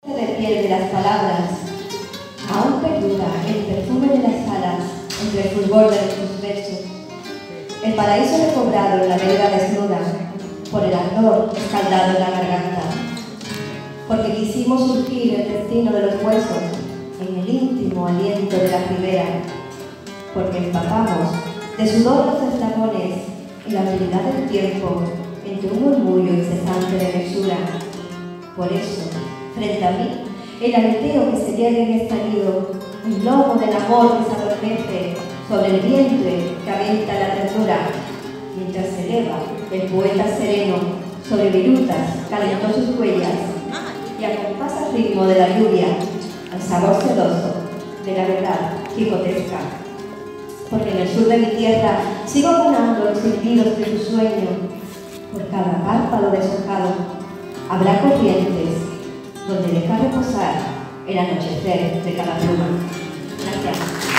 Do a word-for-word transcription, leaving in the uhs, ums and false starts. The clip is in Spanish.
Se pierde las palabras, aún perdura el perfume de las alas entre el fulgor de tus besos. El paraíso recobrado en la vereda desnuda, por el ardor escaldado en la garganta. Porque quisimos surgir el destino de los huesos en el íntimo aliento de la ribera. Porque empapamos de sudor los eslabones y la habilidad del tiempo entre un murmullo incesante de mesura. Por eso, frente a mí, el aleteo que se llega en estallido, el lomo del amor que se adormece sobre el vientre que avienta la ternura, mientras se eleva el poeta sereno sobre virutas calentó sus huellas y acompasa el ritmo de la lluvia al sabor sedoso de la verdad quijotesca. Porque en el sur de mi tierra sigo ganando los silbidos de tu sueño. Por cada párpado deshojado habrá corrientes donde deja reposar el anochecer de cada pluma. Gracias.